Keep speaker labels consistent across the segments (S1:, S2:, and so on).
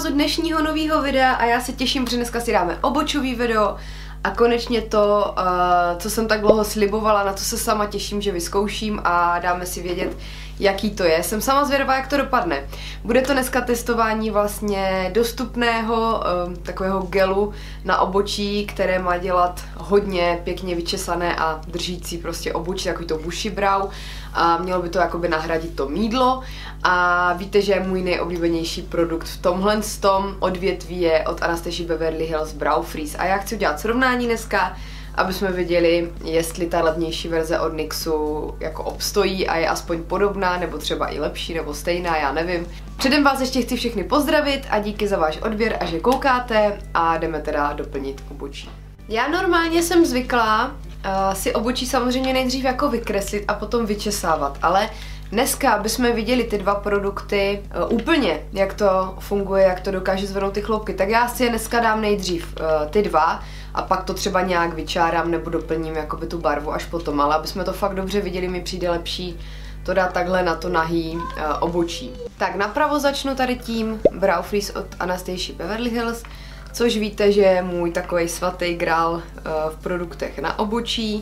S1: u dnešního nového videa a já se těším, že dneska si dáme obočový video a konečně to, co jsem tak dlouho slibovala, na to se sama těším, že vyzkouším a dáme si vědět, jaký to je. Jsem sama zvědavá, jak to dopadne. Bude to dneska testování vlastně dostupného takového gelu na obočí, které má dělat hodně pěkně vyčesané a držící prostě obočí, takový to bushy brow a mělo by to jakoby nahradit to mýdlo a víte, že můj nejoblíbenější produkt v tomhle odvětví je od Anastasia Beverly Hills Brow Freeze a já chci udělat srovnání dneska, aby jsme viděli, jestli ta levnější verze od NYXu jako obstojí a je aspoň podobná, nebo třeba i lepší, nebo stejná, já nevím. Předem vás ještě chci všechny pozdravit a díky za váš odběr a že koukáte a jdeme teda doplnit obočí. Já normálně jsem zvyklá si obočí samozřejmě nejdřív jako vykreslit a potom vyčesávat, ale dneska, abychom viděli ty dva produkty úplně, jak to funguje, jak to dokáže zvednout ty chloupky, tak já si je dneska dám nejdřív ty dva a pak to třeba nějak vyčárám nebo doplním jakoby tu barvu až potom, ale aby jsme to fakt dobře viděli, mi přijde lepší to dát takhle na to nahý obočí. Tak napravo začnu tady tím Brow Freeze od Anastasia Beverly Hills, což víte, že je můj takovej svatý grál v produktech na obočí.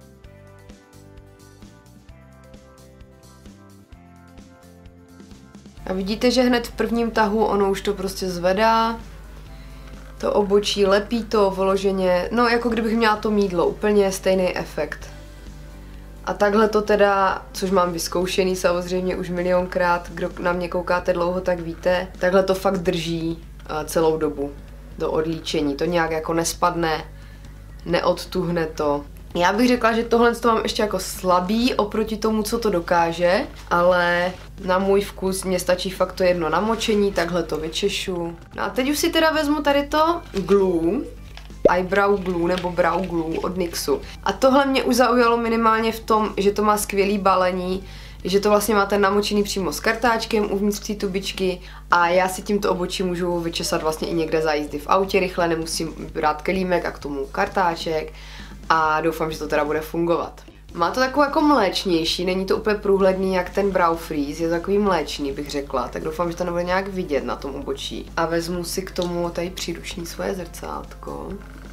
S1: A vidíte, že hned v prvním tahu ono už to prostě zvedá. To obočí, lepí to vyloženě, no jako kdybych měla to mýdlo, úplně stejný efekt. A takhle to teda, což mám vyzkoušený samozřejmě už milionkrát, kdo na mě koukáte dlouho, tak víte, takhle to fakt drží celou dobu do odlíčení, to nějak jako nespadne, neodtuhne to. Já bych řekla, že tohle to mám ještě jako slabý oproti tomu, co to dokáže, ale na můj vkus mě stačí fakt to jedno namočení, takhle to vyčešu. No a teď už si teda vezmu tady to glue, eyebrow glue nebo brow glue od NYXu. A tohle mě už zaujalo minimálně v tom, že to má skvělý balení, že to vlastně máte namočený přímo s kartáčkem uvnitř té tubičky a já si tímto obočí můžu vyčesat vlastně i někde za jízdy v autě rychle, nemusím brát kelímek a k tomu kartáček a doufám, že to teda bude fungovat. Má to takovou jako mléčnější, není to úplně průhledný jak ten Brow Freeze, je to takový mléčný, bych řekla, tak doufám, že to nebude nějak vidět na tom obočí. A vezmu si k tomu tady příruční svoje zrcátko.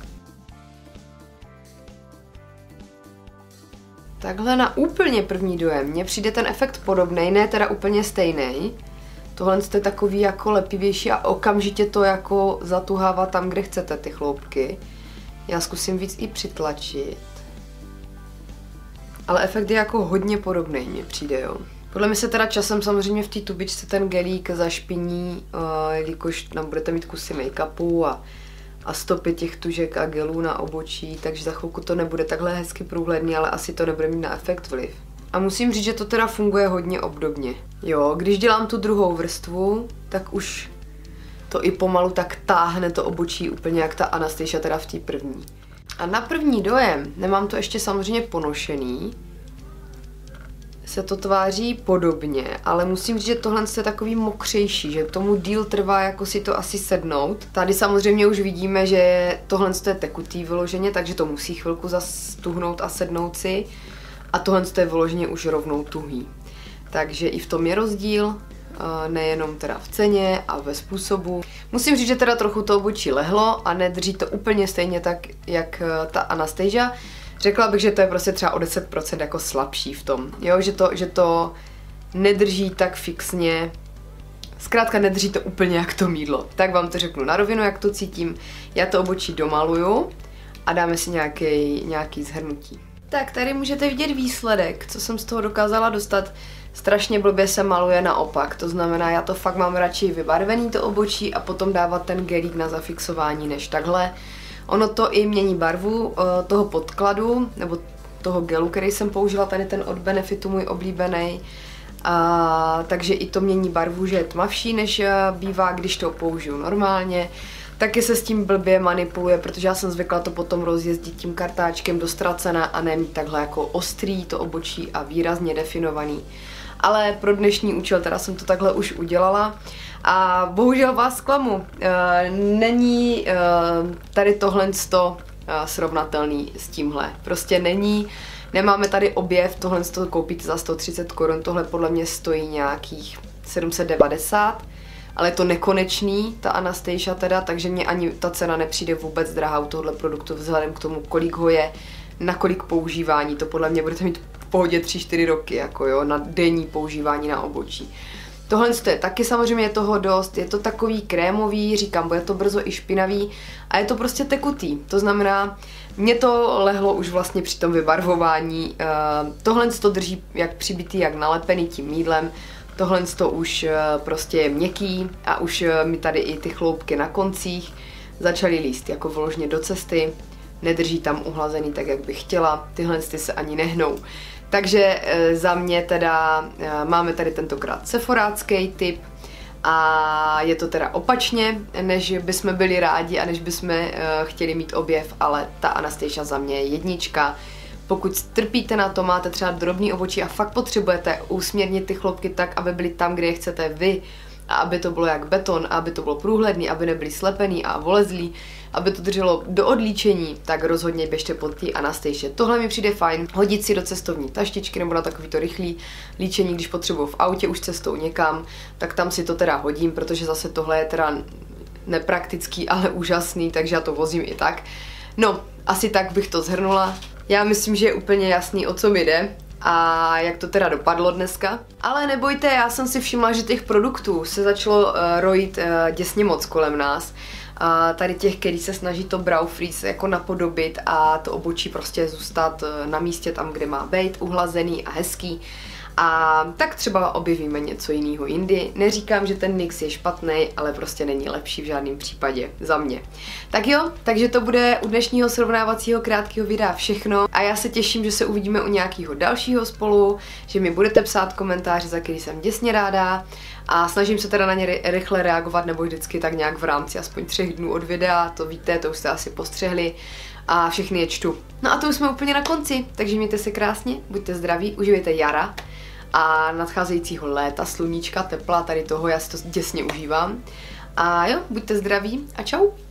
S1: Takhle na úplně první dojem mně přijde ten efekt podobný, ne teda úplně stejný. Tohle je takový jako lepivější a okamžitě to jako zatuhává tam, kde chcete ty chloupky. Já zkusím víc i přitlačit. Ale efekt je jako hodně podobný, mně přijde, jo. Podle mě se teda časem samozřejmě v té tubičce ten gelík zašpiní, jelikož tam budete mít kusy make-upu a stopy těch tužek a gelů na obočí, takže za chvilku to nebude takhle hezky průhledný, ale asi to nebude mít na efekt vliv. A musím říct, že to teda funguje hodně obdobně. Jo, když dělám tu druhou vrstvu, tak už to i pomalu tak táhne to obočí úplně jak ta Anastasia teda v té první. A na první dojem, nemám to ještě samozřejmě ponošený, se to tváří podobně, ale musím říct, že tohle je takový mokřejší, že tomu díl trvá jako si to asi sednout. Tady samozřejmě už vidíme, že tohle je tekutý vyloženě, takže to musí chvilku zastuhnout a sednout si. A tohle je vyloženě už rovnou tuhý. Takže i v tom je rozdíl, nejenom teda v ceně a ve způsobu. Musím říct, že teda trochu to obočí lehlo a nedrží to úplně stejně tak, jak ta Anastasia. Řekla bych, že to je prostě třeba o 10% jako slabší v tom, jo, že to nedrží tak fixně, zkrátka nedrží to úplně jak to mýdlo. Tak vám to řeknu na rovinu, jak to cítím. Já to obočí domaluju a dáme si nějaký shrnutí. Tak tady můžete vidět výsledek, co jsem z toho dokázala dostat. Strašně blbě se maluje naopak, to znamená, já to fakt mám radši vybarvený to obočí a potom dávat ten gelík na zafixování než takhle. Ono to i mění barvu toho podkladu, nebo toho gelu, který jsem použila, tady ten od Benefitu, můj oblíbený. Takže i to mění barvu, že je tmavší, než bývá, když to použiju normálně. Taky se s tím blbě manipuluje, protože já jsem zvykla to potom rozjezdit tím kartáčkem do ztracena a ne mít takhle jako ostrý to obočí a výrazně definovaný. Ale pro dnešní účel teda jsem to takhle už udělala. A bohužel vás zklamu, není tady tohle srovnatelný s tímhle. Prostě není, nemáme tady objev, tohle koupíte za 130 Kč, tohle podle mě stojí nějakých 790. ale je to nekonečný, ta Anastasia teda, takže mě ani ta cena nepřijde vůbec drahá u tohle produktu vzhledem k tomu, kolik ho je, na kolik používání, to podle mě budete mít v pohodě 3-4 roky, jako jo, na denní používání na obočí. Tohle je taky samozřejmě toho dost, je to takový krémový, říkám, bude to brzo i špinavý a je to prostě tekutý, to znamená, mně to lehlo už vlastně při tom vybarvování, tohle to drží jak přibitý, jak nalepený tím mýdlem, tohle to už prostě je měkký a už mi tady i ty chloupky na koncích začaly líst jako vložně do cesty, nedrží tam uhlazený tak, jak bych chtěla, tyhle ty se ani nehnou. Takže za mě teda máme tady tentokrát seforácký typ a je to teda opačně, než bychom byli rádi a než bychom chtěli mít objev, ale ta Anastasia za mě je jednička. Pokud trpíte na to, máte třeba drobný obočí a fakt potřebujete usměrnit ty chloupky tak, aby byly tam, kde je chcete vy, a aby to bylo jak beton, a aby to bylo průhledný, aby nebyly slepený a volezlý, aby to drželo do odlíčení, tak rozhodně běžte pod tý Anastasia. Tohle mi přijde fajn, hodit si do cestovní taštičky nebo na takovýto rychlý líčení, když potřebuju v autě už cestou někam, tak tam si to teda hodím, protože zase tohle je teda nepraktický, ale úžasný, takže já to vozím i tak. No, asi tak bych to shrnula. Já myslím, že je úplně jasný, o co mi jde a jak to teda dopadlo dneska. Ale nebojte, já jsem si všimla, že těch produktů se začalo rojit děsně moc kolem nás. A tady těch, který se snaží to brow freeze jako napodobit a to obočí prostě zůstat na místě tam, kde má být, uhlazený a hezký. A tak třeba objevíme něco jiného jindy. Neříkám, že ten NYX je špatný, ale prostě není lepší v žádném případě za mě. Tak jo, takže to bude u dnešního srovnávacího krátkého videa všechno a já se těším, že se uvidíme u nějakého dalšího spolu, že mi budete psát komentáře, za který jsem děsně ráda a snažím se teda na ně rychle reagovat nebo vždycky tak nějak v rámci aspoň 3 dnů od videa, to víte, to už jste asi postřehli a všechny je čtu. No a to už jsme úplně na konci, takže mějte se krásně, buďte zdraví, užívejte jara a nadcházejícího léta, sluníčka, tepla, tady toho já si to děsně užívám. A jo, buďte zdraví a čau!